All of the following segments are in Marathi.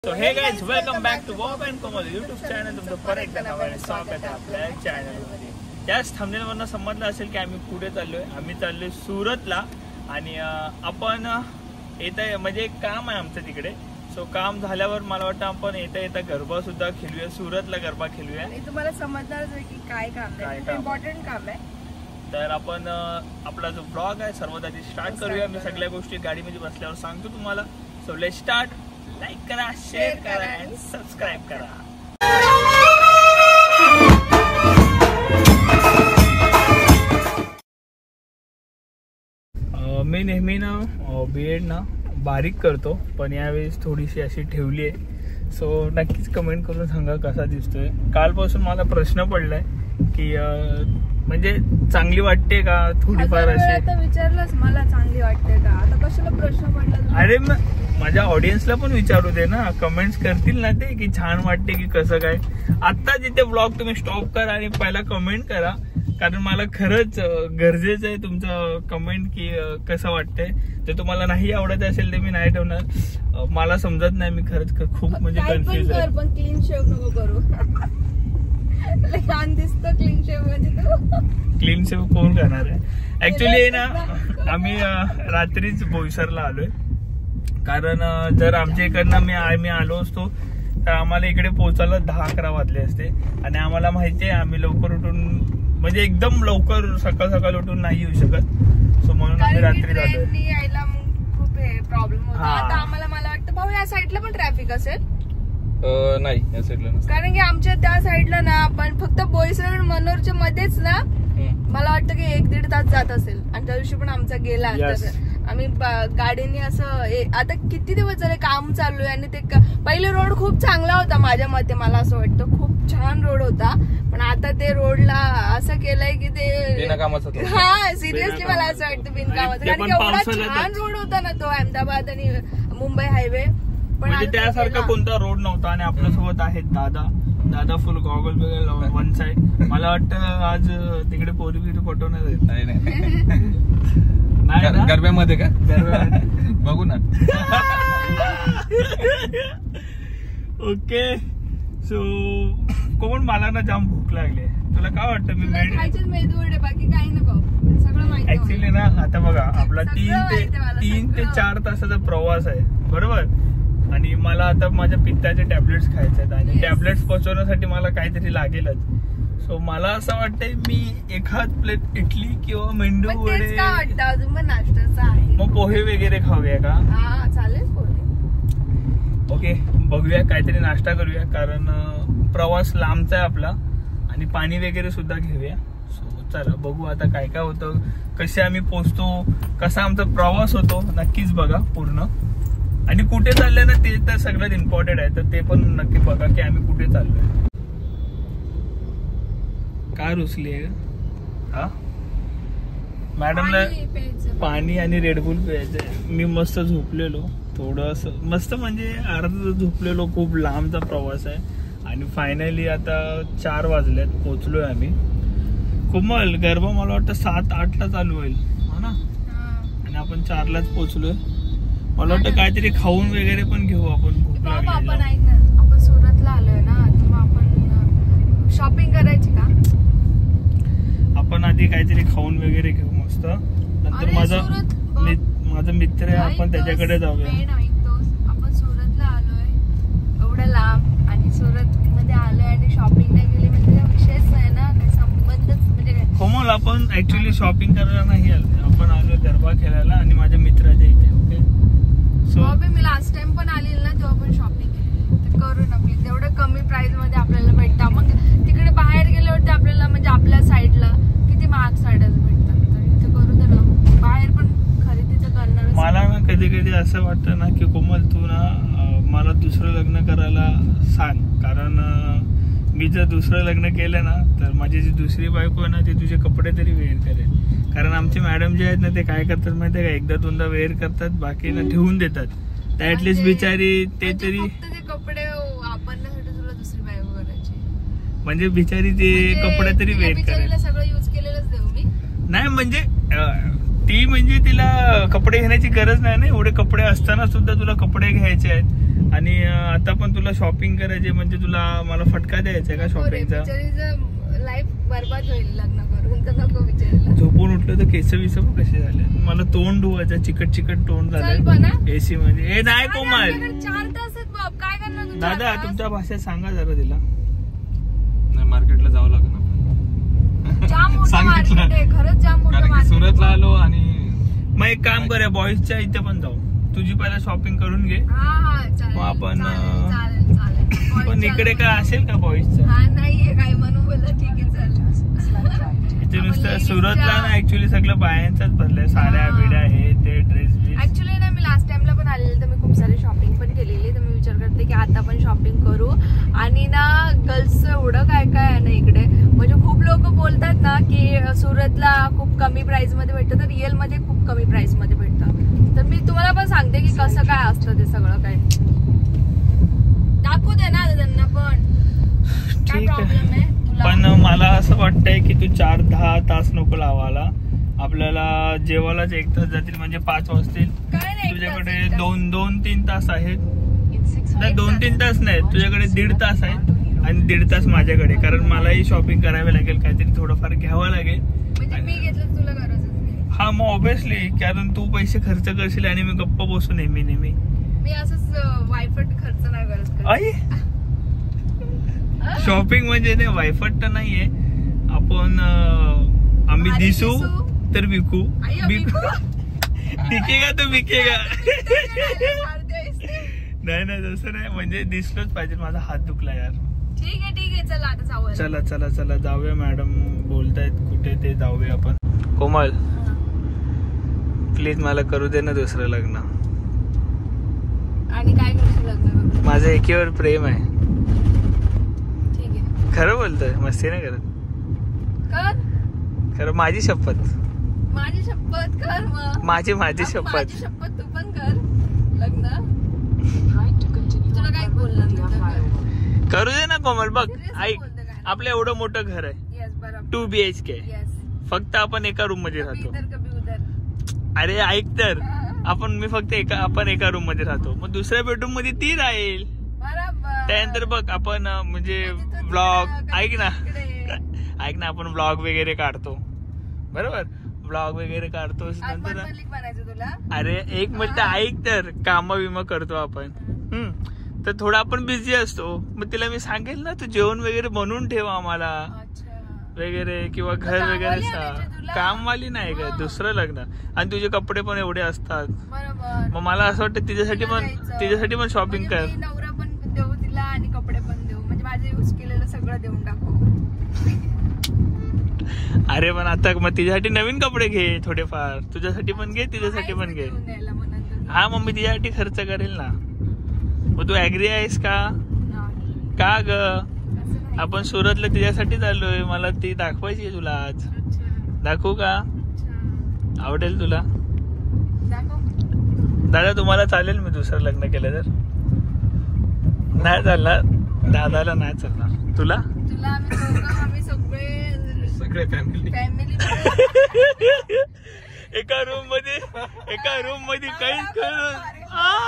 So hey guys, welcome back to Bob and Komal YouTube channel. तुमचं परत एकदा नव्याने स्वागत आहे आपल्या चॅनलमध्ये. त्याच थंबनेलवरून समजलं असेल की आम्ही कुठे चाललोय. आम्ही चाललोय सुरतला आणि आपण येता म्हणजे एक काम आहे आमचं तिकडे. सो काम झाल्यावर मला वाटतं आपण येता गरबा सुद्धा खेळूया. सुरतला गरबा खेळूया. आणि तुम्हाला समजणारच आहे की काय काम आहे. इम्पॉर्टंट काम आहे. तर आपण आपला जो ब्लॉग आहे सर्वात आधी स्टार्ट करूया. मी सगळ्या गोष्टी गाडीमध्ये बसल्यावर सांगतो तुम्हाला. So let's start. लाईक करा, शेअर करा आणि सबस्क्राईब करा. मी नेहमी ना बीएड ना बारीक करतो, पण यावेळेस थोडीशी अशी ठेवली आहे. सो नक्कीच कमेंट करून सांगा कसा दिसतोय. कालपासून मला प्रश्न पडलाय की म्हणजे चांगली वाटते का थोडीफार अशी. विचारलंच मला चांगली वाटते का, आता कशाला प्रश्न पडला. अरे माझ्या ऑडियन्सला पण विचारू दे ना, कमेंट्स करतील ना ते की छान वाटते की कसं काय. आता जिथे ब्लॉग तुम्ही स्टॉप करा आणि पहिला कमेंट करा, कारण मला खरंच गरजेचं आहे तुमचं कमेंट की कसं वाटतंय. जर तुम्हाला नाही आवडत असेल तर मी नाही ठेवणार. मला समजत नाही, मी खरंच खूप म्हणजे कन्फ्युज आहे. पण क्लीन शेव नको करू. छान दिसतो क्लीन शेव मध्ये. क्लीन शेव कोण करणार आहे. ऍक्च्युली ना आम्ही रात्रीच बोईसरला आलोय, कारण जर आमच्या इकडनं आम्ही आलो असतो तर आम्हाला इकडे पोहोचायला 10-11 वाजले असते. आणि आम्हाला माहिती आहे आम्ही लवकर उठून म्हणजे एकदम लवकर सकाळ उठून नाही येऊ शकत. सो म्हणून आम्ही रात्री जातोय. यायला खूप प्रॉब्लेम होता. आता आम्हाला मला वाटतं भाऊ या साईडला पण ट्रॅफिक असेल. नाही या साईडला, कारण की आमच्या त्या साईडला ना आपण फक्त बोईसर मनोरच्या मध्येच ना मला वाटतं की 1-1.5 तास जात असेल. आणि त्या दिवशी पण आमचा गेला. तर आम्ही गाडीने असं आता किती दिवस झाले काम चालू आहे. आणि ते पहिले रोड खूप चांगला होता माझ्या मते. मला असं वाटतं खूप छान रोड होता, पण आता ते रोडला असं केलंय की ते हा सिरियसली मला असं वाटतं बिनकामाचं. कारण की एवढा छान रोड होता ना तो अहमदाबाद आणि मुंबई हायवे. म्हणजे त्यासारखा कोणता रोड नव्हता. आणि आपल्यासोबत आहेत दादा फुल गॉगल वगैरे वन साइड. मला वाटतं आज तिकडे पोरी पटवण्यात येत नाही गरब्यामध्ये का. बघू ना. ओके. सो कोण मला ना जाम भूक लागली. तुला काय वाटतं. मी मेदूवडे बाकी काही नको सगळं माहिती. ऍक्च्युली ना आता बघा आपला 3 ते 4 तासाचा प्रवास आहे बरोबर. आणि मला आता माझ्या पित्ताचे टॅबलेट्स खायचे आहेत आणि टॅबलेट्स पचवण्यासाठी मला काहीतरी लागेलच. सो मला असं वाटतंय मी एखाद प्लेट इडली किंवा मेंदू वडे. अजून पण नाश्त्याचं आहे. मग पोहे वगैरे खाऊया का. चालेल पोहे. ओके बघूया काहीतरी नाश्ता करूया, कारण प्रवास लांबचा आहे आपला. आणि पाणी वगैरे सुद्धा घेऊया. सो चला बघू आता काय काय होतं, कसे आम्ही पोहोचतो, कसा आमचा प्रवास होतो. नक्कीच बघा पूर्ण. आणि कुठे चाललंय ना ते तर सगळ्यात इम्पॉर्टंट आहे. तर ते पण नक्की बघा की आम्ही कुठे चाललोय. काय रुसली आहे हा. मॅडमला पाणी आणि रेडबुल प्यायचंय. मी मस्त झोपलेलो थोडस मस्त म्हणजे अर्धा झोपलेलो. खूप लांबचा प्रवास आहे. आणि फायनली आता 4 वाजल्यात पोहोचलोय आम्ही. कोमल गरबा मला वाटतं 7-8 ला चालू होईल हो ना. आणि आपण 4 लाच पोहोचलोय. मला वाटतं काहीतरी खाऊन वगैरे पण घेऊ आपण. भूक लागली. आपण सुरतला आलोय ना, मग आपण शॉपिंग करायची का. आपण आधी काहीतरी खाऊन वगैरे घेऊ मस्त. नंतर माझा मित्र आहे, आपण त्याच्याकडे जाऊया. आपण सुरतला आलोय एवढं लांब आणि सुरत मध्ये आलोय आणि शॉपिंग नाही केली म्हणजे विषयच नाही ना. काही संबंधच म्हणजे काय. कोमल आपण ऍक्च्युली शॉपिंग करायला नाही आलो. आपण आलो गरबा खेळायला आणि माझ्या मित्राच्या इथे. मी लास्ट टाइम पण आलेली ना तेव्हा पण शॉपिंग केली. तर करू ना प्लीज. एवढं कमी प्राइस मध्ये आपल्याला भेटतं. मग तिकडे बाहेर गेल्यावरती आपल्याला म्हणजे आपल्या साईडला किती महाग साड्या भेटतात. तर इथे करू तर ना बाहेर पण खरेदी तर करणार. मला ना कधी असं वाटतं ना की कोमल तू ना मला दुसरं लग्न करायला सांग. कारण मी जर दुसरं लग्न केलं ना तर माझी जी दुसरी बायको आहे ना ती तुझे कपडे तरी वेअर करेल. कारण आमचे मॅडम जे आहेत ना ते काय करतात माहितीये का, 1-2दा वेअर करतात, बाकी ना ठेवून देतात. तर ऍटलीस्ट बिचारी ते तरी कपडे वापरण्यासाठी तुला दुसरी बायको करायची म्हणजे बिचारी ते कपडे तरी वेअर करेल. सगळं यूज केलेलंच देऊ मी. नाही म्हणजे ती म्हणजे तिला कपडे घेण्याची गरज नाही ना. एवढे कपडे असताना सुद्धा तुला कपडे घ्यायचे आहेत. आणि आता पण तुला शॉपिंग करायची म्हणजे तुला मला फटका द्यायचा का शॉपिंगचा? लाईफ बरबाद होईल लग्न करून, तर नको विचारायला. झोपून उठलं तर केस विस कसे झाले, मला तोंड धुवायचं, चिकट तोंड झालं एसी मध्ये. हे नाही कोमल, 4 तास आहेत बाप, काय करणार तू? दादा तुमच्या भाषेत सांगा जरा तिला. नाही मार्केटला जावं लागेल जाम मोठं मार्केट आहे, खरंच जाम मोठं कारण मार्केट. सुरतला आलो आणि मग एक काम करूया, बॉईजच्या इथे पण जाऊ. तुझी पहिला शॉपिंग करून घे, हा चालेल. मग आपण, चालेल. पण इकडे काय असेल का बॉईजचं? हा नाहीये काय म्हणून बोलला, ठीक आहे चालेल. इथे नुसतं सुरतला ना ऍक्च्युली सगळं बायांचाच भरलंय, साड्या बिड्या हे ते ड्रेस बीस. ऍक्च्युली ना मी लास्ट टाइमला पण आलेले तर मी खूप सारी शॉपिंग पण केलेली, तर मी विचार करते की आता पण शॉपिंग करू. आणि ना गर्ल्सचं एवढं काय काय आहे ना इकडे, म्हणजे खूप लोक बोलतात ना की सुरतला खूप कमी प्राइस मध्ये भेटतं, तर रिअल मध्ये खूप कमी प्राइस मध्ये भेटतं. तर मी तुम्हाला पण सांगते की कसं काय असतं ते सगळं काय. दाखवू दे ना त्यांना पण, काय ठीक प्रॉब्लेम आहे. आहे तुला? पण मला असं वाटतंय की तू 4-10 तास नको लावायला. आपल्याला जेवायलाच 1 तास जातील, म्हणजे 5 वाजतील. काय नाही, तुझ्याकडे 2-3 तास आहेत. नाही 2-3 तास नाही, तुझ्याकडे 1.5 तास आहेत आणि 1.5 तास माझ्याकडे, कारण मलाही शॉपिंग करावी लागेल, काहीतरी थोडंफार घ्यावं लागेल. म्हणजे मी घेतलं तुला गरजच नाही. हा मग ऑब्विसली, कारण तू पैसे खर्च करशील आणि मी गप्प बसू नेहमी. मी असंच वायफट खर्च नाही करत. आई शॉपिंग म्हणजे नाही वायफट तर नाहीये. आपण आम्ही दिसू तर विकू, विकेगा तर विकेगा. नाही तसं नाही, म्हणजे दिसलोच पाहिजे. माझा हात दुखला यार. ठीक आहे चला आता जाऊया. चला जाऊया. मॅडम बोलतायत कुठे ते जाऊया आपण. कोमल प्लीज मला करू दे ना दुसरं लग्न. आणि काय करशील लग्न करून? माझं एकीवर प्रेम आहे. ठीक आहे, खरं बोलतोय, मस्ती नाही करत. कर खरं, माझी शपथ. माझी शपथ कर मग. माझी माझी शपथ. शपथ तू पण कर लग्न. तुला काय बोलणार नाही. करू दे ना कोमल. बघ ऐक, आपलं एवढं मोठं घर आहे, येस बरोबर. 2 BHK. येस. फक्त आपण एका रूम मध्ये राहतो. कभी उधर. अरे ऐक तर, आपण आपण एका रूम मध्ये राहतो, मग दुसऱ्या बेडरूम मध्ये ती राहील. बरोबर. त्यानंतर बघ आपण म्हणजे ब्लॉग, ऐक ना आपण ब्लॉग वगैरे काढतो, बरोबर. ब्लॉग वगैरे काढतो नंतर. बनायचं तुला? अरे एक मिनिट ऐक तर, काम विमा करतो आपण. तर थोडा आपण बिझी असतो, मग तिला मी सांगेल ना तू जेवण वगैरे बनवून ठेव आम्हाला वगैरे, किंवा घर वगैरे. कामवाली नाही का, दुसरं लग्न. आणि तुझे कपडे पण एवढे असतात, मग मला असं वाटतं तिच्यासाठी पण शॉपिंग कर. नवरा पण देऊ तिला आणि कपडे पण देऊ, म्हणजे माझे यूज केलेलं सगळं देऊन टाकू. अरे पण आता मग तिच्यासाठी नवीन कपडे घे थोडेफार, तुझ्यासाठी पण घे, तिच्यासाठी पण घे. हा मग मी तिच्यासाठी खर्च करेल ना. मग तू ऍग्री आहेस का ग? आपण सुरतला तिच्यासाठी चाललोय, मला ती दाखवायची आहे तुला आज. दाखवू का? आवडेल तुला? दादा तुम्हाला चालेल मी दुसरं लग्न केलं तर? नाही चालणार दादाला, नाही चालणार. तुला आम्ही सगळे फॅमिली एका रूम मध्ये काहीच करून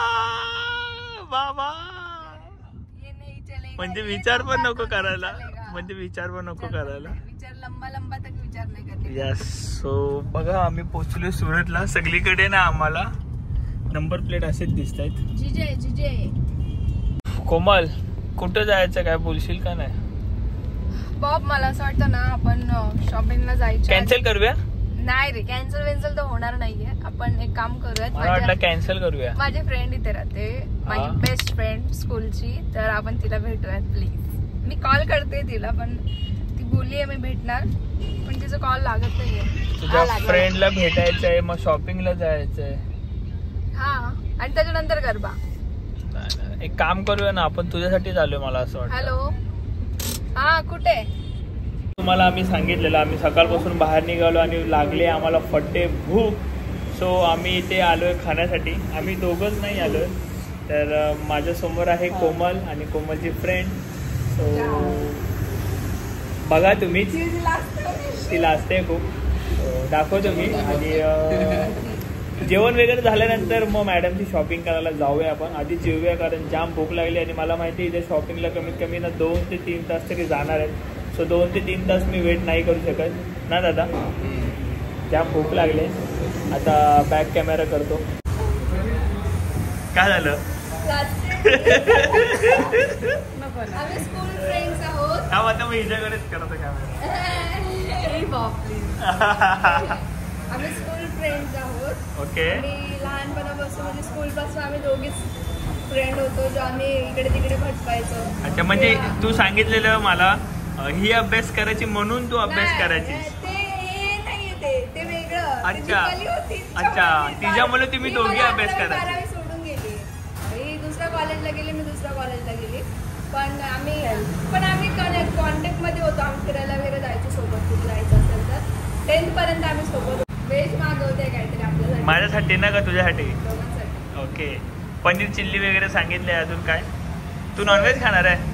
बाबा. म्हणजे विचार पण नको करायला. विचार लंबा तक विचार नाही करते. यस. सो बघा आम्ही पोहोचलो सुरतला. सगळीकडे ना आम्हाला नंबर प्लेट असेच दिसत आहेत. जिजे कोमल कुठं जायचं, काय बोलशील का नाही? बॉब मला असं वाटतं ना आपण शॉपिंगला जायचं. कॅन्सल करूया? नाही रे, कॅन्सल तर होणार नाहीये. आपण एक काम करूया, मला वाटलं कॅन्सल करूया. माझी फ्रेंड इथे राहते, माझी बेस्ट फ्रेंड स्कूलची, तर आपण तिला भेटूयात प्लीज. मी कॉल करते तिला, पण ती बोललीये मी भेटणार, पण तिचा कॉल लागत नाहीये. तुझ्या फ्रेंडला भेटायचंय, मग शॉपिंगला जायचंय. हा, आणि त्याच्यानंतर गरबा. एक काम करूया ना आपण, तुझ्यासाठी आलोय मला असं वाटतं. हॅलो, हा कुठे? तुम्हाला आम्ही सांगितलेलं, आम्ही सकाळपासून बाहेर निघालो आणि लागले आम्हाला फट्टे भूक. सो आम्ही इथे आलोय खाण्यासाठी. आम्ही दोघंच नाही आलोय, तर माझ्या समोर आहे कोमल आणि कोमलची फ्रेंड. सो बघा तुम्ही, ती लाजते खूप, दाखवतो मी. आणि जेवण वगैरे झाल्यानंतर मग मॅडमची शॉपिंग करायला जाऊया आपण. आधी जेवूया कारण जाम भूक लागली आणि मला माहिती आहे इथे शॉपिंगला कमीत कमी ना 2 ते 3 तास तरी जाणार आहेत. सो 2 ते 3 तास मी वेट नाही करू शकत ना दादा. जाम भूक लागले. आता बॅक कॅमेरा करतो. काय झालं? आम्ही स्कूल फ्रेंड्स आहोत. हा आता मी हिच्याकडेच करतो कॅमेरा. आम्ही स्कूल फ्रेंड्स आहोत. ओके. आणि लहानपणापासून म्हणजे स्कूल पासून आम्ही दोघीच फ्रेंड होतो जो आम्ही इकडे तिकडे भटकायचो. अच्छा म्हणजे तू सांगितलेलं मला ही अभ्यास करायची म्हणून तू अभ्यास करायची. ते वेगळं. अच्छा अच्छा तिच्यामुळे तुम्ही दोघी अभ्यास करायचे. 12वी सोडून गेली. मी दुसऱ्या कॉलेजला गेली, मी दुसऱ्या कॉलेजला गेली. पण आम्ही कॉन्टॅक्ट मध्ये होतो. आम्ही फिरायला वगैरे जायचो सोबत. कुठे जायचं असेल तर 10th पर्यंत आम्ही सोबत होतो. व्हेज मागवते काहीतरी आपल्यासाठी. माझ्यासाठी ना का तुझ्यासाठी? दोघांसाठी. ओके. पनीर चिल्ली वगैरे सांगितले. अजून काय? तू नॉनव्हेज खाणार आहे?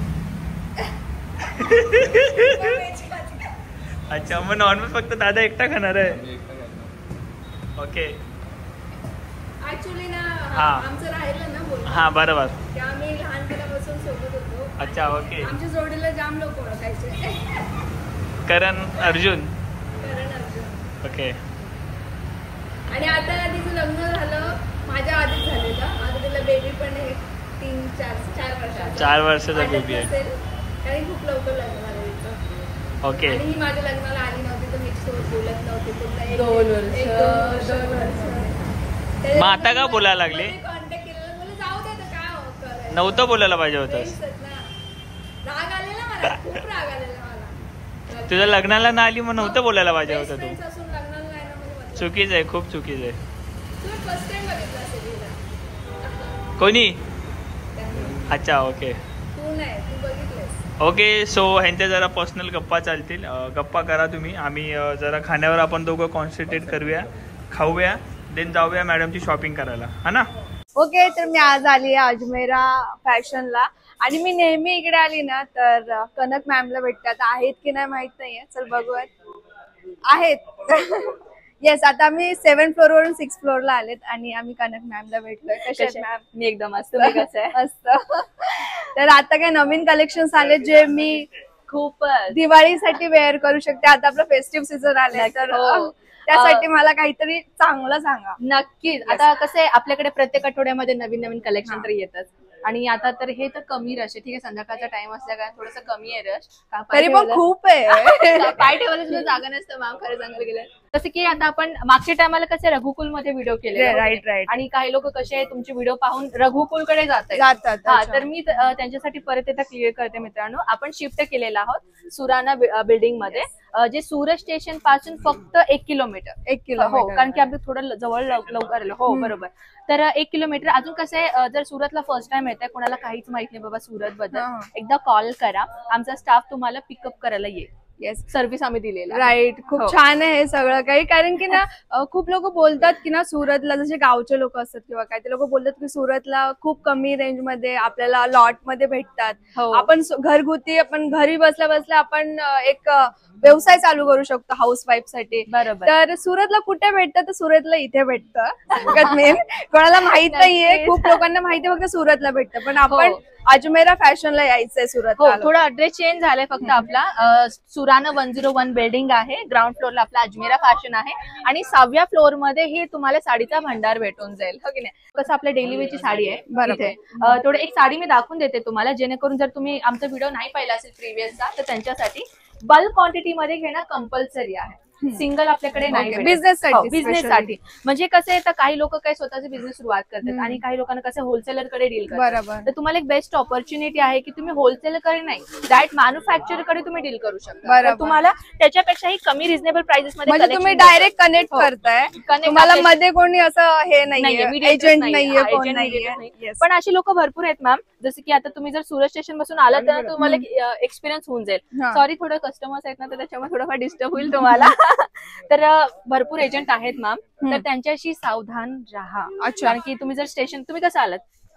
अच्छा मग नॉनव्हेज फक्त दादा एकटा खाणार आहे. ओके. ऍक्च्युली ना हा. आमचं राहिलं ना बोल. हा बरोबर. ते आम्ही लहानपणापासून सोबत होतो. अच्छा ओके. आमच्या जोडीला जाम लोक ओळखायचे. करण अर्जुन. करण अर्जुन. ओके. आणि आता तिचं लग्न झालं माझ्या आधीच झालेलं. आता तिला बेबी पण आहे 4 वर्षाचा. 4 वर्षाचा बेबी आहे. कारण खूप लवकर लग्न झालं तिचं. ओके. आणि ही माझ्या लग्नाला आली नव्हती तर मी सोबत बोलत नव्हती. पूर्ण 2 वर्ष. मग आता का बोलायला लागले? कॉन्टॅक्ट केलेला बोलले जाऊ दे तर काय नव्हतं बोलायला पाहिजे होतंस. राग आलेला मला. खूप राग आलेला मला. तुझ्या लग्नाला ना आली मग नव्हतं बोलायला पाहिजे होतं तू. Friends असून लग्नाला नाही ना म्हणजे चुकीच आहे. खूप चुकीच आहे. तू फर्स्ट टाइम बघितलं असेल हिला. कोणी? अच्छा ओके. तू नाही, तू बघितलंस. ओके. सो ह्यांच्या जरा पर्सनल गप्पा चालतील. गप्पा करा तुम्ही. आम्ही जरा खाण्यावर आपण दोघं कॉन्सन्ट्रेट करूया, खाऊया, देन जाऊया मॅडमची शॉपिंग करायला, हा ना. ओके. तर मी आज आली आहे अजमेरा फॅशनला. आणि मी नेहमी इकडे आली ना तर कनक मॅमला भेटतात. आहेत की नाही माहित नाहीये. चल बघूयात. आहेत. येस. आता आम्ही 7th फ्लोअर वरून 6th फ्लोअरला आलेत आणि आम्ही कनक मॅमला भेटलोय. कशा आहेत मॅम? मी एकदम मस्त. तुम्ही कसं आहे? मस्त. तर आता काय नवीन कलेक्शन्स आले जे मी खूप दिवाळीसाठी वेअर करू शकते. आता आपलं फेस्टिव्ह सीझन आले तर त्यासाठी मला काहीतरी चांगलं सांगा. नक्कीच. आता कसं आहे आपल्याकडे प्रत्येक आठवड्यामध्ये नवीन नवीन कलेक्शन तर येतच. आणि आता तर हे तर कमी रश आहे. ठीक आहे संध्याकाळचा टाइम असल्या काय थोडस कमी आहे रश. तरी पण खूप आहे. पाय ठेवायला सुद्धा जागा नसतं मॅम. खरं सांगायला गेलं जसं की आता आपण मागच्या टायमाला कसे रघुकुल मध्ये व्हिडिओ केले. राईट. आणि काही लोक कसे तुमचे व्हिडिओ पाहून रघुकुलकडे जातात. तर मी त्यांच्यासाठी परत एकदा क्लिअर करते मित्रांनो. आपण शिफ्ट केलेला आहोत सुराना बिल्डिंग मध्ये, जे सुरत स्टेशन पासून फक्त 1 किलोमीटर. 1 किलोमीटर. हो कारण की आपलं थोडं जवळ लवकर आलं. हो बरोबर. तर 1 किलोमीटर. अजून कसं आहे जर सुरतला फर्स्ट टाइम येत आहे कोणाला काहीच माहित नाही बाबा सुरत बद्दल, एकदा कॉल करा. आमचा स्टाफ तुम्हाला पिकअप करायला येईल. येस. सर्व्हिस आम्ही दिलेला. राईट. खूप छान आहे हे सगळं काही. कारण की ना खूप लोक बोलतात की ना सुरतला जसे गावचे लोक असतात किंवा काय ते लोक बोलतात की सुरतला खूप कमी रेंज मध्ये आपल्याला लॉट मध्ये भेटतात. आपण घरगुती आपण घरी बसल्या बसल्या आपण एक व्यवसाय चालू करू शकतो हाऊस वाईफ साठी. बरोबर. तर सुरतला कुठे भेटतं तर सुरतला इथे भेटतं. सगळ्यात मेन कोणाला माहित नाहीये. खूप लोकांना माहिती फक्त सुरतला भेटतं. पण आपण अजमेरा फॅशनला यायचंय सुरत. थोडा ॲड्रेस चेंज झालाय फक्त आपला. सुराना 101 बिल्डिंग आहे. ग्राउंड फ्लोअरला आपला अजमेरा फॅशन आहे. आणि 6व्या फ्लोअर मध्ये हे तुम्हाला साडीचा भंडार भेटून जाईल. हो की नाही. कसं आपल्या डेली वेअरची साडी आहे. बरोबर. थोडं एक साडी मी दाखवून देते तुम्हाला जेणेकरून जर तुम्ही आमचा व्हिडिओ नाही पाहिला असेल प्रिव्हियसचा तर त्यांच्यासाठी बल्क क्वांटिटी मध्ये घेणं कंपल्सरी आहे. सिंगल आपल्याकडे नाही. बिझनेससाठी म्हणजे कसं आहे तर काही लोक काही स्वतःचे बिझनेस सुरुवात करतात आणि काही लोकांना कसं होलसेलर कडे डील करतात. तर तुम्हाला एक बेस्ट ऑपॉर्च्युनिटी आहे की तुम्ही होलसेलर कडे नाही डायरेक्ट मॅन्युफॅक्चर कडे तुम्ही डील करू शकता. तुम्हाला त्याच्यापेक्षाही कमी रिझनेबल प्राइसेस मध्ये तुम्ही डायरेक्ट कनेक्ट करताय. तुम्हाला मध्ये कोणी असं हे नाहीये, एजंट नाहीये. पण अशी लोक भरपूर आहेत मॅम. जसं की आता तुम्ही जर सुरत स्टेशन पासून आलात तर तुम्हाला एक्सपिरियन्स होऊन जाईल. सॉरी थोडं कस्टमर्स आहेत ना तर त्याच्यामुळे थोडंफार डिस्टर्ब होईल तुम्हाला. तर भरपूर एजंट आहेत मॅम. तर त्यांच्याशी सावधान राहा. कारण की तुम्ही जर स्टेशन तुम्ही कसं आलात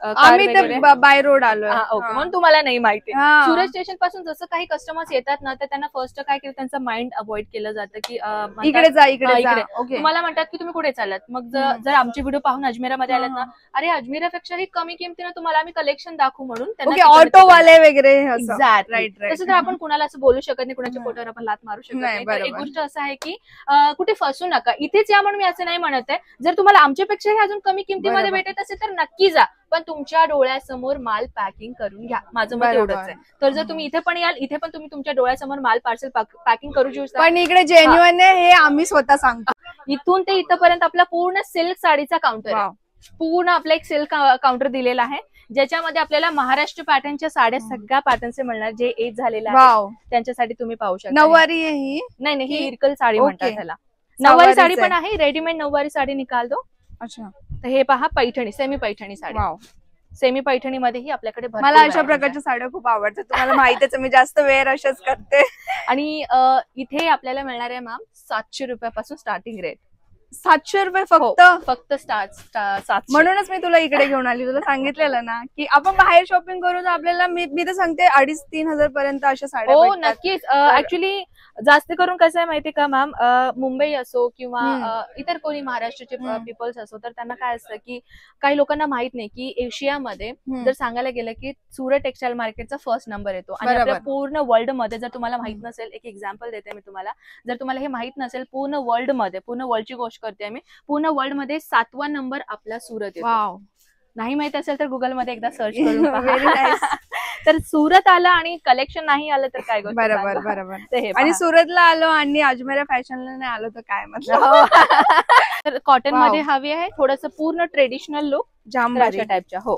आम्ही ते बाय रोड आलो. ओके, म्हणून तुम्हाला नाही माहिती. हा. सुरत स्टेशन पासून जसं काही कस्टमर्स येतात ना, तर त्यांना फर्स्ट काय केलं, त्यांचं माइंड अवॉइड केलं जातं की इकडे जा इकडे जा. इकडे. ओके. तुम्हाला म्हणतात की तुम्ही कुठे चाललात, मग जर आमचे व्हिडिओ पाहून अजमेरामध्ये आलात ना, अरे अजमेरापेक्षाही कमी किमतीनं तुम्हाला आम्ही कलेक्शन दाखवू म्हणून ओके, ऑटोवाले वगैरे. Right right. तसं तर आपण कुणाला असं बोलू शकत नाही, कुणाच्या पोटावर आपण लात मारू शकत नाही, नाही. तर एक बरोबर. गोष्ट असं आहे की कुठे फसू नका, इथेच या म्हणून मी असं नाही म्हणत आहे. जर तुम्हाला आमच्यापेक्षाही अजून कमी किमतीमध्ये बरोबर. भेटत असेल तर नक्की जा, पण तुमच्या डोळ्यासमोर माल पॅकिंग करून घ्या. माझं मत बरोबर. एवढंच आहे. तर जर तुम्ही इथे पण याल, इथे पण तुम्ही तुमच्या डोळ्यासमोर माल पार्सल पॅकिंग करू शकता. पण इकडे जेन्युइन आहे हे आम्ही स्वतः सांगतो. इथून ते इथपर्यंत आपला पूर्ण सिल्क साडीचा काउंटर आहे. वाव. पूर्ण आपला एक सिल्क काउंटर दिलेला आहे, ज्याच्यामध्ये आपल्याला महाराष्ट्र पॅटर्नच्या साड्या सगळ्या पॅटर्नचे मिळणार, जे एज झालेले आहे वाव. त्यांच्यासाठी तुम्ही पाहू शकता. नऊवारी आहे ही. नाही ही इरकल साडी ओके. म्हणतात त्याला. नऊवारी साडी सहावारीच पण आहे, रेडीमेड नऊवारी साडी निकाल दो. अच्छा. तर हे पहा Paithani, semi Paithani sari. Wow. Semi Paithani मध्येही आपल्याकडे भरपूर मला अशा varieties प्रकारच्या साड्या खूप आवडतात. तुम्हाला माहितीच आहे मी जास्त वेअर अशाच करते. आहे. आणि इथे आपल्याला मिळणार आहे मॅम 700 रुपयापासून स्टार्टिंग रेट. 700 रुपये फक्त. फक्त 700. म्हणूनच मी तुला इकडे घेऊन आली. तुला सांगितलेलं ना की आपण बाहेर शॉपिंग करू तर आपल्याला मी तर सांगते 2,500-3 हजार पर्यंत अशा साड्या हो भेटतात. नक्कीच. ऍक्च्युली जास्त करून कसं आहे माहितीये का मॅम, मुंबई असो किंवा इतर कोणी महाराष्ट्राचे पीपल्स असो, तर त्यांना काय असतं की काही लोकांना माहित नाही की एशियामध्ये जर सांगायला गेलं की सुरत टेक्सटाईल मार्केटचा फर्स्ट नंबर येतो. आणि आपल्या पूर्ण वर्ल्ड मध्ये जर तुम्हाला माहित नसेल, एक एक्झाम्पल देते मी तुम्हाला, जर तुम्हाला हे माहित नसेल, पूर्ण वर्ल्ड मध्ये, पूर्ण वर्ल्डची गोष्ट करते मी, पूर्ण वर्ल्ड मध्ये 7वा नंबर आपला सुरत येतो. वाव. नाही माहित असेल तर गुगल मध्ये एकदा सर्च करून पहा. तर सुरत आलं आणि कलेक्शन नाही आलं तर काय गोष्ट. बरोबर बरोबर. ते हे आणि पहा. सुरतला आलो आणि अजमेरा फॅशनला नाही आलो तर काय मतलब. तर कॉटन मध्ये हवी आहे, थोडस पूर्ण ट्रेडिशनल लुक, जाम अशा भारी. टाइपच्या. हो.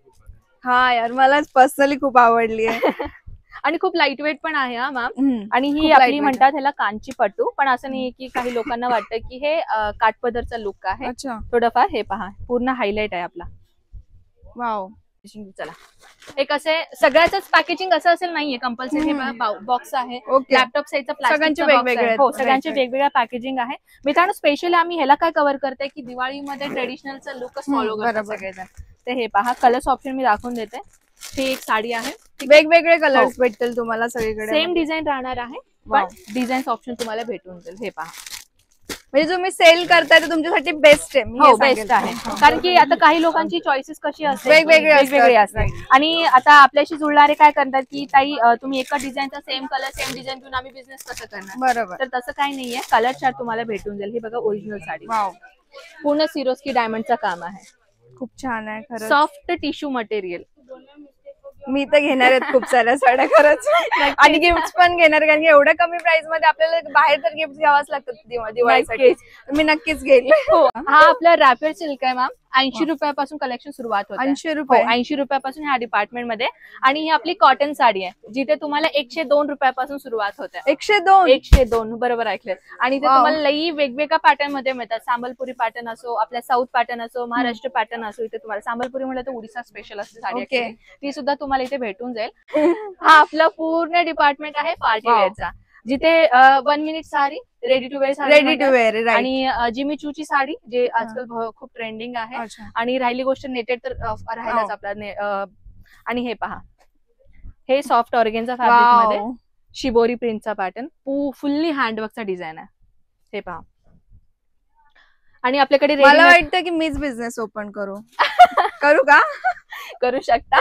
हा यार मला पर्सनली खूप आवडली आहे. आणि खूप लाईट वेट पण आहे हा मॅम. हम्म. आणि ही खूप आपली lightweight म्हणतात ह्याला कांची पट्टू, पण असं नाही की काही लोकांना वाटतं की हे काठपदरचा लुक आहे. अच्छा. थोडंफार हे पहा, पूर्ण हायलाइट आहे आपला. वाव. चला, एक असे सगळ्याच पॅकेजिंग असं असेल नाहीये कंपल्सरी. बॉक्स आहे, ओके. लॅपटॉप साईजचा सगळ्यांचे प्लास्टिकचा वेगवेगळे आहेत. हो, सगळ्यांचे Right, right. वेगवेगळ्या पॅकेजिंग आहे. मित्रांनो स्पेशली आम्ही ह्याला काय कव्हर करते की दिवाळीमध्ये ट्रेडिशनलचा लुकच फॉलो करतात बरोबर. सगळेजण. तर हे पहा, कलर्स ऑप्शन मी दाखवून देते. ही एक साडी आहे, वेगवेगळे कलर्स भेटतील तुम्हाला सगळीकडे. सेम डिझाईन राहणार आहे, पण डिझाईन ऑप्शन तुम्हाला भेटून जाईल. हे पहा, म्हणजे तुम्ही सेल करताय तर तुमच्यासाठी बेस्ट आहे. हो बेस्ट आहे. कारण की आता काही लोकांची चॉईसेस कशी असते, वेगवेगळे असते. आणि आता आपल्याशी जुळणारे काय करतात की ताई तुम्ही एका डिझाईनचा सेम कलर सेम डिझाईन घेऊन आम्ही बिझनेस कसं करणार. बरोबर. तर तसं काही नाहीये, कलर चार्ट तुम्हाला भेटून जाईल. हे बघा ओरिजिनल साडी, वाव. पूर्ण सिरोस्की डायमंडचं काम आहे, खूप छान आहे खरंच. Soft tissue material. मी तर घेणार आहेत खूप साऱ्या साड्या खरंच. आणि गिफ्ट पण घेणार, कारण की एवढ्या कमी प्राइस मध्ये आपल्याला बाहेर तर गिफ्ट घ्यावाच लागतात दिवाळीसाठी. मी नक्कीच घेईल. हा आपला रॅपिड सिल्क आहे मॅम. 80 रुपयापासून कलेक्शन सुरुवात होते. 80 रुपये. 80 रुपयापासून ह्या डिपार्टमेंट मध्ये. आणि ही आपली कॉटन साडी आहे, जिथे तुम्हाला 102 रुपयापासून सुरुवात होते. 102. 102 बरोबर ऐकलेत. आणि ते तुम्हाला लई वेगवेगळ्या पॅटर्न मध्ये मिळतात. सांबलपुरी पॅटर्न असो, आपल्या साऊथ पॅटर्न असो, महाराष्ट्र पॅटर्न असो. इथे तुम्हाला सांबलपुरी म्हणलं तर उडीसा स्पेशल असते साडी, ती सुद्धा तुम्हाला इथे भेटून जाईल. हा आपला पूर्ण डिपार्टमेंट आहे पार्टी वेअरचा, जिथे 1 minute sari, ready to wear sari, ready to wear. आणि जिमी चूची साडी जे आजकाल खूप ट्रेंडिंग आहे. आणि राहिली गोष्ट नेटेड तर राहिलाच आपला. आणि हे पहा, हे सॉफ्ट ऑर्गेन्झा फॅब्रिक मध्ये शिबोरी प्रिंटचा पॅटर्न, फुल्ली हँडवर्कचा डिझाईन आहे. हे पहा. आणि आपल्याकडे मला वाटतं की मीच बिझनेस ओपन करू. करू का? करू शकता.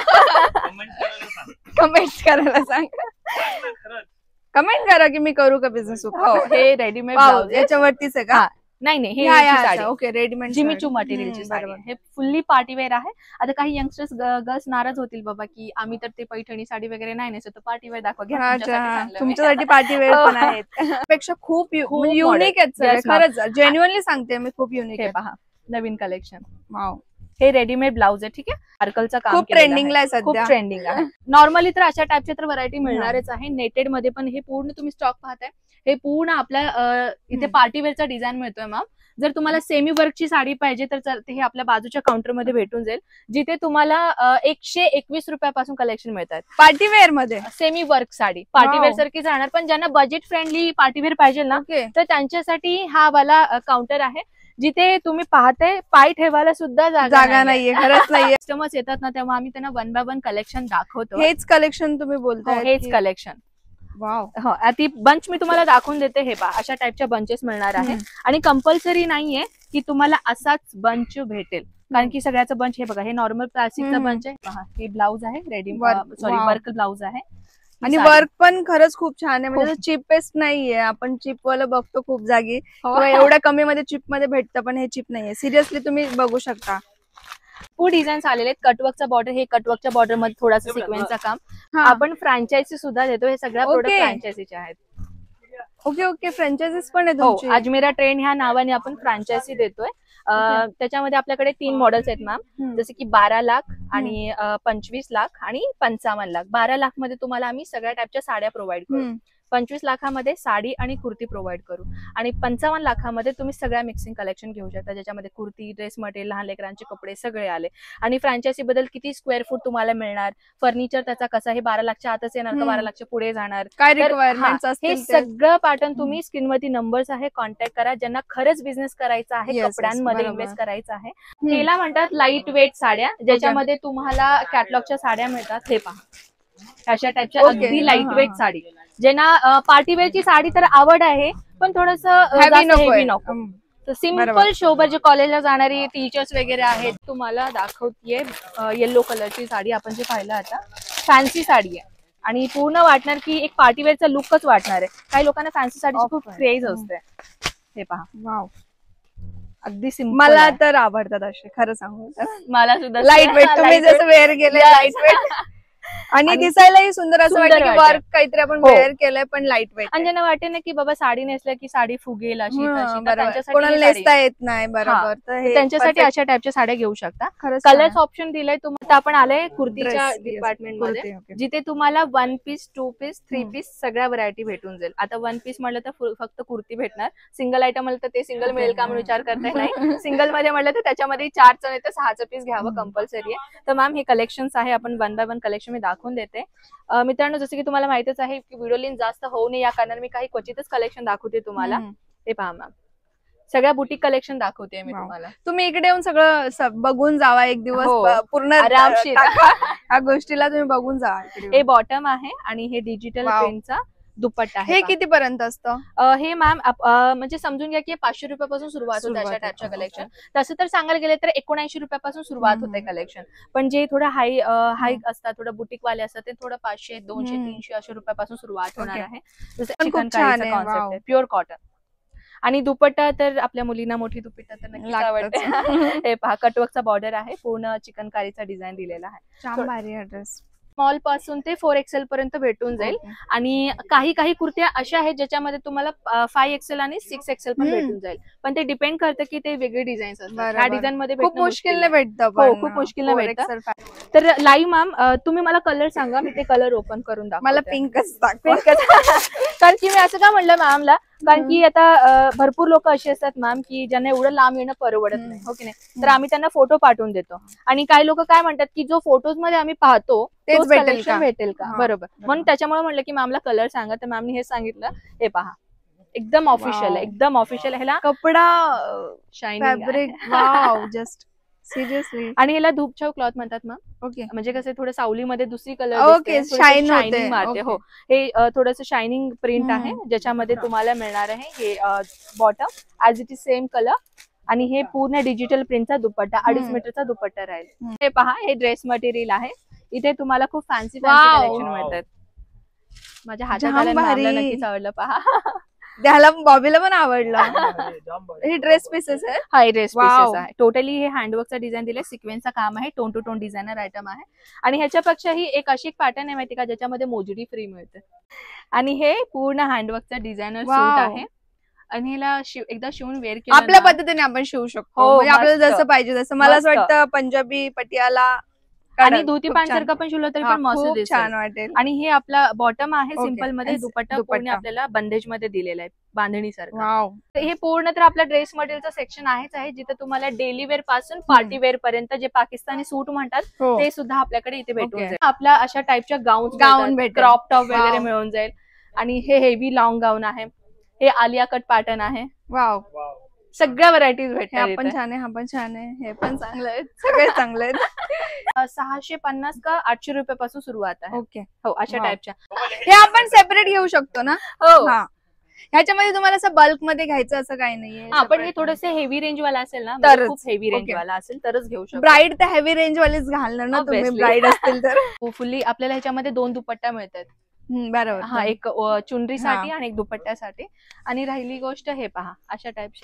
कमेंट करायला सांग. कमेंट करा की मी करू का बिझनेस ओपन. हे रेडीमेड ब्लाउज याच्यावरतीच आहे का? नाही हे ओके. रेडीमेड जिमी चू मटेरियलची साडी. हे फुल्ली पार्टी वेअर आहे. आता काही यंगस्टर्स गर्ल्स नाराज होतील बाबा की आम्ही तर ते पैठणी साडी वगैरे नाही नेसत, पार्टी वेअर दाखवा. तुमच्यासाठी पार्टी वेअर पण आहेत. त्यापेक्षा खूप युनिक आहेत खरंच. जेन्युअनली सांगते मी, खूप युनिक आहे. पहा नवीन कलेक्शन. वाव. हे रेडीमेड ब्लाउज आहे. ठीक आहे, आर्कलचं काम खूप ट्रेंडिंगला आहे खूप सध्या. ट्रेंडिंग आहे. नॉर्मली तर अशा टाइपच्या तर व्हरायटी मिळणारच आहे. नेटेड मध्ये पण हे पूर्ण तुम्ही स्टॉक पाहताय. हे पूर्ण आपल्या इथे पार्टी वेअरचा डिझाईन मिळतोय मॅम. जर तुम्हाला सेमी वर्कची साडी पाहिजे तर हे आपल्या बाजूच्या काउंटरमध्ये भेटून जाईल, जिथे तुम्हाला 121 रुपयापासून कलेक्शन मिळतात पार्टी वेअर मध्ये. Semi work sari party wear सारखी जाणार, पण ज्यांना बजेट फ्रेंडली पार्टी वेअर पाहिजे ना, तर त्यांच्यासाठी हा वाला काउंटर आहे, जिथे तुम्ही पाहते पाय ठेवायला सुद्धा जागा नाहीये, खरंच नाहीये. कस्टमर्स येतात ना तेव्हा आम्ही त्यांना 1 बाय 1 कलेक्शन दाखवतो. हेच कलेक्शन तुम्ही बोलताय? हेच कलेक्शन. वाव. हो, ती बंच मी तुम्हाला दाखवून देते. हे पहा, अशा टाइपच्या बंचेस मिळणार आहे. आणि कंपल्सरी नाहीये की तुम्हाला असाच बंच भेटेल, कारण की सगळ्याचं बंच हे बघा, हे नॉर्मल प्लास्टिकचा बंच आहे. पहा, हे ब्लाऊज आहे, रेडी वर्क ब्लाऊज आहे. आणि वर्क पण खरंच खूप छान आहे, म्हणजे चिपेस्ट नाहीये. आपण चिप वाला बघतो खूप जागी, एवढ्या कमी मध्ये चिप मध्ये भेटतं, पण हे चिप नाहीये. सिरियसली तुम्ही बघू शकता. खूप डिझाईन्स आलेले आहेत. कटवर्कचा बॉर्डर, हे कटवर्कच्या बॉर्डर मध्ये थोडासा सिक्वेन्सचा काम. आपण फ्रँचायझी सुद्धा देतो. हे सगळ्या प्रोडक्ट फ्रँचायझीचे आहेत. ओके ओके, फ्रँचायझीज पण आहे तुमची? हो, अजमेरा ट्रेंड ह्या नावाने आपण फ्रँचायझी देतोय. त्याच्यामध्ये आपल्याकडे 3 मॉडेल्स आहेत मॅम, जसे की 12 लाख आणि 25 लाख आणि 55 लाख. 12 लाख मध्ये तुम्हाला आम्ही सगळ्या टाइपच्या साड्या प्रोव्हाइड करू. 25 लाखामध्ये साडी आणि कुर्ती प्रोव्हाइड करू. आणि 55 लाखामध्ये तुम्ही सगळ्या मिक्सिंग कलेक्शन घेऊ शकता, ज्याच्यामध्ये कुर्ती, ड्रेस मटेरियल, लहान लेकरांचे कपडे सगळे आले. आणि फ्रँचायझी बद्दल किती स्क्वेअर फूट तुम्हाला मिळणार, फर्निचर त्याचा कसा, हे 12 लाखच्या आतच येणार का 12 लाखच्या पुढे जाणार, काय रिक्वायरमेंट्स असतील, हे सगळं पॅटर्न तुम्ही स्क्रीनवरती नंबर्स आहे, कॉन्टॅक्ट करा. ज्यांना खरंच बिझनेस करायचा आहे, कपड्यांमध्ये इन्व्हेस्ट करायचा आहे. त्याला म्हणतात लाईट वेट साड्या, ज्याच्यामध्ये तुम्हाला कॅटलॉगच्या साड्या मिळतात. हे पहा, अशा टाइपच्या अगदी लाईट वेट साडी. ज्यांना पार्टीवेअरची साडी तर आवड आहे, पण थोडस हेवी नको. तर सिंपल शोभर जे कॉलेजला जाणारी टीचर्स वगैरे आहेत, तुम्हाला दाखवतीये येलो कलरची साडी. आपण जे पाहिलं आता, फॅन्सी साडी आहे आणि पूर्ण वाटणार की एक पार्टीवेअरचा लुकच वाटणार आहे. काही लोकांना फॅन्सी साडीची खूप क्रेज असते. हे पहा, वाव, अगदी सिंपल. मला तर आवडतात असे, खरं सांगू. मला सुद्धा लाईट वेट, तुम्ही जसं वेअर केले लाईट वेट आणि दिसायलाही सुंदर, असं वाटतं की वर्क काहीतरी आपण वेअर केलंय, पण लाईट वेट. आणि ज्यांना वाटते ना की बाबा साडी नेसल्या की साडी फुगेल अशी तशी, कोणाला नेसता येत नाही, बरोबर, तर त्यांच्यासाठी अशा टाइपच्या साड्या घेऊ शकता. कलर्स ऑप्शन दिलंय तुम्हाला. आपण आलंय कुर्तीच्या डिपार्टमेंट मध्ये, जिथे तुम्हाला 1 पीस, 2 पीस, 3 पीस सगळ्या व्हरायटी भेटून जाईल. आता 1 पीस म्हणलं तर फक्त कुर्ती भेटणार. सिंगल आयटम म्हणलं तर ते सिंगल मिळेल का म्हणून विचार करताय नाही. सिंगल मध्ये म्हणलं तर त्याच्यामध्ये 4चं नाही तर 6चं पीस घ्यावं कंपल्सरी आहे. तर मॅम हे कलेक्शन्स आहे, आपण 1 बाय 1 कलेक्शन मी दाखवून देते. मित्रांनो, जसं की तुम्हाला माहितच आहे की व्हिडिओ लिंक जास्त होऊ नये या कारणाने मी काही क्वचितच कलेक्शन दाखवते तुम्हाला. ते पहा मॅम, सगळ्या बुटीक कलेक्शन दाखवते मी तुम्हाला. तुम्ही इकडे येऊन सगळं बघून जावा एक दिवस, पूर्ण आरामशीर ह्या गोष्टीला तुम्ही बघून जावा. हे बॉटम आहे आणि हे डिजिटल प्रिंटचा दुपट्टा आहे. हे किती पर्यंत असतं? हे मॅम म्हणजे समजून घ्या की 500 रुपयापासून सुरुवात होते अशा टाइपच्या कलेक्शन. तसं तर सांगायला गेले तर 79 रुपयापासून सुरुवात होते कलेक्शन. पण जे थोडं हाय असतात, थोडं बुटीक वाले असतात, ते थोडं 500, 200, 300 अशा रुपयापासून सुरुवात होणार आहे. जसं चिकनकारीचा कॉन्सेप्ट आहे, प्युअर कॉटन. आणि दुपट्टा तर आपल्या मुलींना मोठी दुपट्टा तर नक्कीच आवडते. हे पहा, कटवर्कचा बॉर्डर आहे, पूर्ण चिकनकारीचा डिझाईन दिलेला आहे. छान भारी ड्रेस. स्मॉल पासून ते 4XL पर्यंत भेटून जाईल. आणि काही कुर्त्या अशा आहेत ज्याच्यामध्ये तुम्हाला 5XL आणि 6XL पण भेटून जाईल. पण ते डिपेंड करतं की ते वेगळे डिझाईन्स असतात. ह्या डिझाईन मध्ये खूप मुश्किलने भेटतं. हो, खूप मुश्किलने भेटतं. तर लाईव्ह मॅम, तुम्ही मला कलर सांगा, मी ते कलर ओपन करून दाखवते. मला पिंकच कारण की मी असं का म्हणलं मॅमला, कारण की आता भरपूर लोक असे असतात मॅम की ज्यांना एवढं लांब येणं परवडत नाही, हो की नाही. तर आम्ही त्यांना फोटो पाठवून देतो. आणि काही लोक काय म्हणतात की जो फोटोज मध्ये आम्ही पाहतो तेच भेटेल का, बरोबर. म्हणून त्याच्यामुळे म्हणलं की मॅमला कलर सांगा. तर मॅमनी हे सांगितलं. हे पहा, एकदम ऑफिशियल आहे, एकदम ऑफिशियल. ह्याला कपडा shining, fabric, wow, just seriously. आणि ह्याला धूपछाव क्लॉथ म्हणतात मॅम. ओके, म्हणजे कसं थोडं सावलीमध्ये दुसरी कलर शायनिंग मारते. हो, हे थोडंसं शायनिंग प्रिंट आहे, ज्याच्यामध्ये तुम्हाला मिळणार आहे हे bottom as it is same colour. आणि हे पूर्ण डिजिटल प्रिंटचा दुपट्टा, 2.5 मीटरचा दुपट्टा राहील. हे पहा, हे ड्रेस मटेरियल आहे. इथे तुम्हाला खूप फॅन्सी कलेक्शन मिळतात. माझ्या हातात नक्कीच आवडलं. पहा, त्याला बॉबीला पण आवडलं. हे ड्रेस पीसेस आहे. हा, ड्रेस पीसेस आहे. टोटली हे हँडवर्कचा डिझाईन दिलाय, सिक्वेन्सचा काम आहे, tone to tone designer item आहे. आणि ह्याच्यापेक्षा ही एक अशी पॅटर्न आहे माहिती का, ज्याच्यामध्ये मोजडी फ्री मिळते. आणि हे पूर्ण हँडवर्कचा डिझायनर सूट आहे. आणि ह्याला एकदा शिवून वेअर केलं, आपल्या पद्धतीने आपण शिवू शकतो. आपल्याला जसं पाहिजे तसं. मला असं वाटतं पंजाबी पटियाला आणि धोती पॅन्ट सारखं पण शिवलं तरी पण मस्त दिसेल, छान वाटेल. आणि हे आपला बॉटम आहे सिंपल मध्ये, दुपट्टा पूर्ण आपल्याला बंदेज मध्ये दिलेला आहे, बांधणी सारखं. हे पूर्ण तर आपल्या ड्रेस मटेरियलचं सेक्शन आहेच आहे, जिथे तुम्हाला डेली वेअर पासून पार्टी वेअर पर्यंत जे पाकिस्तानी सूट म्हणतात ते सुद्धा आपल्याकडे इथे भेटून जाईल. आपल्या अशा टाइपच्या गाऊन, क्रॉप टॉप वगैरे मिळून जाईल. आणि हे हेवी लॉंग गाऊन आहे. हे आलिया कट पॅटर्न आहे. वाव, सगळ्या व्हरायटीज हे भेटतात आपण इथे. छान आहे, हा पण छान आहे, हे पण चांगलं आहे, सगळे चांगले आहेत. 650 का 800 रुपयापासून सुरुवात आहे. ओके, हो अशा Wow. टाईपच्या. हे आपण सेपरेट घेऊ शकतो ना? हो हा, ह्याच्यामध्ये तुम्हाला असं बल्क मध्ये घ्यायचं असं काही नाहीये. हा, पण हे थोडेसे हेवी रेंज वाला असेल ना, तरच. खूप हेवी रेंज Okay. वाला असेल तरच घेऊ शकतो. ब्राईड तर हेवी रेंज वालीच घालणार ना तुम्ही, Obviously. ब्राईड असतील तर. फुल्ली आपल्याला ह्याच्यामध्ये 2 दुपट्टा मिळतात. बरोबर. हा, एक चुनरीसाठी आणि एक दुपट्ट्यासाठी. आणि राहिली गोष्ट हे पहा अशा टाईपच्या.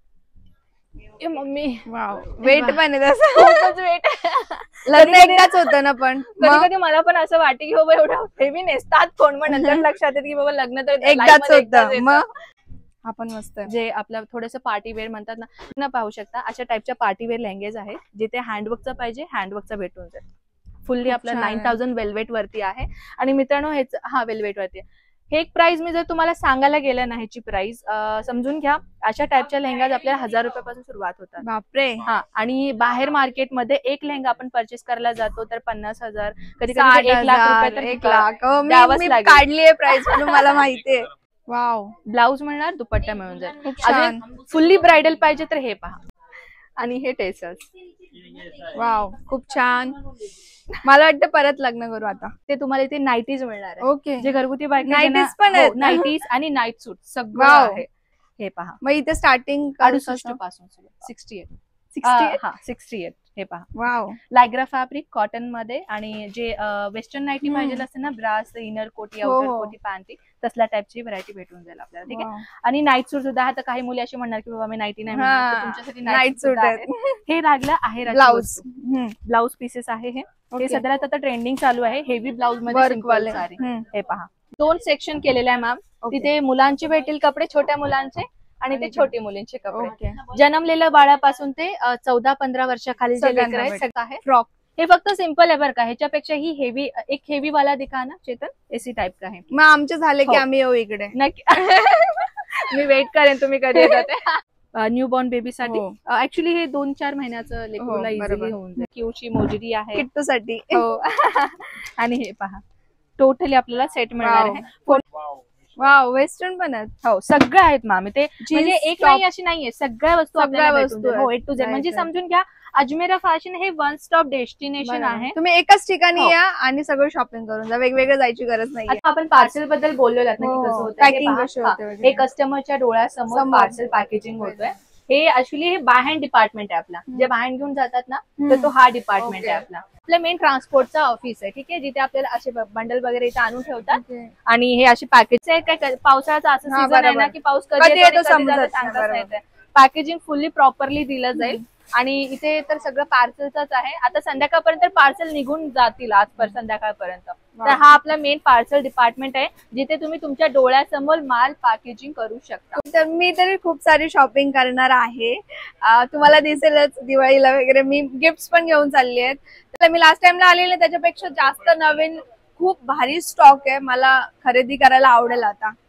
ए मम्मी, वाव, वेट पण आहे तसं. खूपच वेट. लग्न एकदाच होतं ना, पण कधी कधी मला पण असं वाटते की बाबा एवढं हेवी नेसतात कोण, मग नंतर लक्षात येते की बाबा लग्न तर एकदाच life मध्ये एकदाच होतं. येतं. मग आपण मस्त आहे. जे आपलं थोडंसं पार्टी वेअर म्हणतात ना पाहू शकता अशा टाईपच्या पार्टी वेअर लेंगेज आहेत. जिथे हँडवर्कचा पाहिजे हँडवर्कचा भेटून जाईल. फुल्ली खूप आपलं छान आहे. 9000 वेल्वेट वरती आहे. आणि मित्रांनो हेच हा वेल्वेट वरती आहे. हे एक प्राइस मी जर तुम्हाला सांगायला गेलं ना ह्याची प्राइस समजून घ्या. अशा टाईपच्या लेहंगाज आपल्याला 1000 रुपयापासून सुरुवात होतात. बापरे. हा, आणि बाहेर मार्केटमध्ये एक लेहंगा आपण परचेस करायला जातो तर 50,000 कधी 60,000, कधी 1 लाख रुपये तर 1 लाख. द्यावंच मी लागेल. काढलीये प्राइस म्हणून मला माहितीये. वाव, ब्लाऊज म्हणणार दुपट्टा मिळून जाईल. खूप छान. फुल्ली ब्रायडल पाहिजे तर हे पहा. आणि हे टेसर्स वाव, खूप छान. मला वाटतं परत लग्न करू आता. ते तुम्हाला इथे नाईटीज मिळणार आहे. ओके, जे घरगुती बायका Nighties पण आहेत ना? नाईटीज आणि नाईट सूट सगळं Wow. आहे. हे पहा मग इथे स्टार्टिंग 68 पासून 68 हा 68 हे पहा. वाव, लायग्रा फॅब्रिक कॉटन मध्ये. आणि जे वेस्टर्न नाईटी पाहिजे असते ना, ब्रास इनर कोटी हो, आउटर हो. कोटी पॅन्टी तसल्या टाईपची व्हरायटी भेटून जाईल आपल्याला. ठीक आहे. वाव. आणि नाईट सूट सुद्धा आता काही मुली अशी म्हणणार की बाबा मी नाईटी नाही हा, म्हणणार, तर तुमच्यासाठी नाईट नाईट सूट सूट आहेत. आहे. हे लागलं आहे ब्लाऊज. ब्लाऊज पीसेस आहे हे. Okay. हे सध्याला आता ट्रेंडिंग चालू आहे. हेवी ब्लाऊज मध्ये वर्क simple वाले. साडी. हम्म. हे पहा 2 सेक्शन केलेले आहे मॅम. Okay. तिथे मुलांचे भेटतील कपडे, छोट्या मुलांचे आणि ते आणि छोटी मुलींचे कपडे. ओके, जन्मलेल्या बाळापासून ते 14-15 वर्षाखाली जे सगळ्यांना लेकरं आहेत भेटेल. सगळं आहे. फ्रॉक. हे फक्त सिंपल आहे बरं का. ह्याच्यापेक्षा ही हेवी एक हेवी वाला दिखा ना चेतन, एसी टाइप का आहे. मग आमचे झाले की हो. आम्ही येऊ इकडे. नक्की. मी वेट करेन तुम्ही कधी येतात ते. न्यू बॉर्न बेबीसाठी हो. ऍक्च्युली हे 2-4 महिन्याचं लेकरूला हो, इझिली बरोबर. होऊन जाईल. क्यूची मोजरी आहे. किट्टू साठी. हो. आणि हे पहा टोटली आपल्याला सेट मिळणार Wow. आहे. वाव, वेस्टर्न पण आहेत. हो सगळं आहेत मामी. ते म्हणजे एक top. नाही अशी नाहीये, सगळ्या वस्तू सगळ्या आपल्याला वस्तू भेटून जाईल. हो, आहेत. A to Z. म्हणजे Right, right. समजून घ्या अजमेरा फॅशन हे वन स्टॉप डेस्टिनेशन बरोबर. आहे. तुम्ही एकाच ठिकाणी हो. या आणि सगळं शॉपिंग करून जा, वेगवेगळं जायची गरज नाहीये. आता आपण पार्सल बद्दल बोललेलो ना की हो, कसं होतं packing हे कशी पहा. होते हा, वगैरे. हे कस्टमरच्या डोळ्यासमोर समोर. पार्सल पॅकेजिंग होतोय. हे ऍक्च्युली हे बाय हँड डिपार्टमेंट आहे आपला. जे बाय हँड घेऊन जातात ना तर तो हा डिपार्टमेंट Okay. आहे आपला. आपलं मेन ट्रान्सपोर्टचा ऑफिस आहे. ठीक आहे. जिथे आपल्याला असे बंडल वगैरे इथे आणून ठेवतात. Okay. आणि हे असे पॅकेज आहे. काय पावसाळ्याचा असं हा, सीझन आहे ना बरोबर. की पाऊस कधी कधी येतो येतो कधी समजत जातो नाही, सांगताच बरोबर. नाही येत. पॅकेजिंग फुल्ली प्रॉपरली दिलं जाईल. आणि इथे तर सगळं पार्सलच आहे. आता संध्याकाळपर्यंत पार्सल निघून जातील आज संध्याकाळपर्यंत. तर हा आपला मेन पार्सल डिपार्टमेंट आहे जिथे तुम्ही तुमच्या डोळ्यासमोर माल पॅकेजिंग करू शकता. तर मी तरी खूप सारी शॉपिंग करणार आहे. तुम्हाला दिसेलच दिवाळीला वगैरे मी गिफ्ट पण घेऊन चालली आहेत. तर मी लास्ट टाइमला आलेले त्याच्यापेक्षा जास्त नवीन खूप भारी स्टॉक आहे. मला खरेदी करायला आवडेल आता.